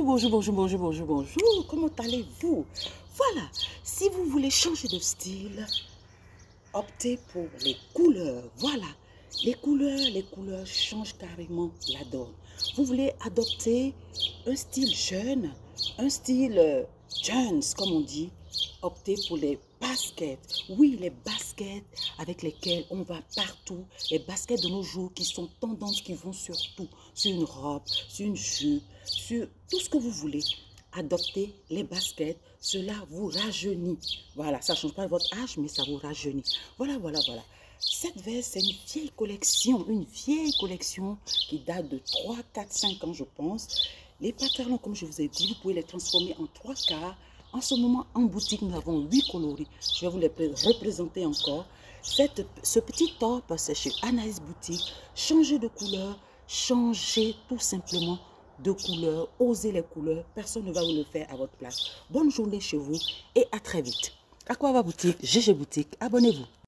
bonjour. Comment allez-vous? Voilà, si vous voulez changer de style, optez pour les couleurs. Voilà, les couleurs changent carrément la donne. Vous voulez adopter un style jeune, un style jeans, comme on dit, optez pour les baskets. Oui, les baskets avec lesquelles on va partout. Les baskets de nos jours qui sont tendances, qui vont sur tout. Sur une robe, sur une jupe, sur tout ce que vous voulez. Adoptez les baskets. Cela vous rajeunit. Voilà, ça ne change pas votre âge, mais ça vous rajeunit. Voilà. Cette veste, c'est une vieille collection qui date de 3, 4, 5 ans, je pense. Les pantalons, comme je vous ai dit, vous pouvez les transformer en 3 quarts. En ce moment, en boutique, nous avons 8 coloris. Je vais vous les représenter encore. Ce petit top, c'est chez Anaïs Boutique. Changez de couleur, changez tout simplement de couleur. Osez les couleurs. Personne ne va vous le faire à votre place. Bonne journée chez vous et à très vite. Aquaba Boutique, GG Boutique, abonnez-vous.